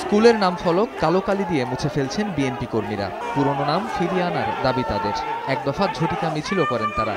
স্কুলের নাম ফলক কালো কালি দিয়ে মুছে ফেলছেন বিএনপি কর্মীরা। পুরনো নাম ফিরিয়ে আনার দাবি তাদের। এক দফা ঝটিকা মিছিলও করেন তারা।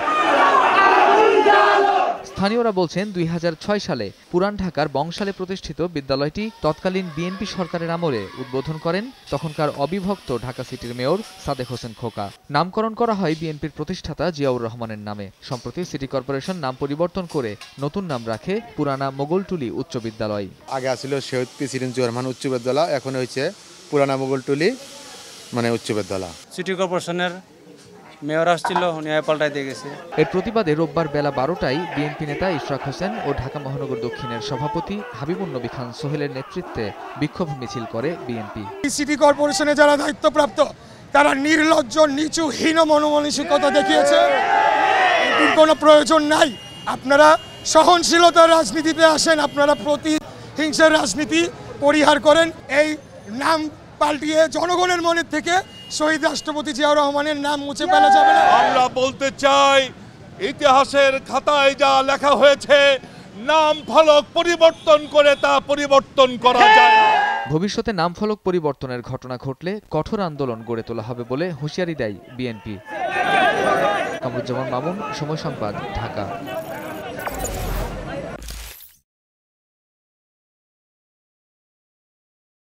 স্থানীয়রা বলছেন ২০০৬ সালে পুরান ঢাকার বংশালে প্রতিষ্ঠিত বিদ্যালয়টি তৎকালীন বিএনপি সরকারের আমলে উদ্বোধন করেন তখনকার অবিভক্ত ঢাকা সিটির মেয়র সাদেক হোসেন খোকা। নামকরণ করা হয় বিএনপির প্রতিষ্ঠাতা জিয়াউর রহমানের নামে। সম্প্রতি সিটি কর্পোরেশন নাম পরিবর্তন করে নতুন নাম রাখে পুরানা মোগলটুলি উচ্চ বিদ্যালয়। আগে ছিল শহীদ প্রেসিডেন্ট জিয়াউর রহমান উচ্চ বিদ্যালয়, এখন হয়েছে পুরানা মোগলটুলি উচ্চ বিদ্যালয়। সিটি কর্পোরেশনের মেয়র আসছিল, উনি পাল্টাই দিয়ে গেছে। এর প্রতিবাদে রোববার বেলা ১২টায় বিএনপি নেতা ইশরাক হোসেন ও ঢাকা মহানগর দক্ষিণের সভাপতি হাবিবুন নবী খান সোহেলের নেতৃত্বে বিক্ষোভ মিছিল করে বিএনপি। সিটি কর্পোরেশনে যারা দায়িত্বপ্রাপ্ত তারা নির্লজ্জ, নিচু, হীন মনোমানসিকতা দেখিয়েছে। এটির কোনো প্রয়োজন নাই। আপনারা সহনশীলতার রাজনীতিতে আসেন, আপনারা প্রতিহিংসার রাজনীতি পরিহার করেন। এই নাম পাল্টিয়ে জনগণের মনের থেকে শহীদ রাষ্ট্রপতি জিয়াউর রহমানের নাম মুছে ফেলা যাবে না। আমরা বলতে চাই, ইতিহাসের খাতায় যা লেখা হয়েছে নাম ফলক পরিবর্তন করে তা পরিবর্তন করা যায় না। ভবিষ্যতে নাম ফলক পরিবর্তনের ঘটনা ঘটলে কঠোর আন্দোলন গড়ে তোলা হবে বলে হুঁশিয়ারি দেয় বিএনপি। কামরুজ্জামান মামুন, সময় সংবাদ, ঢাকা।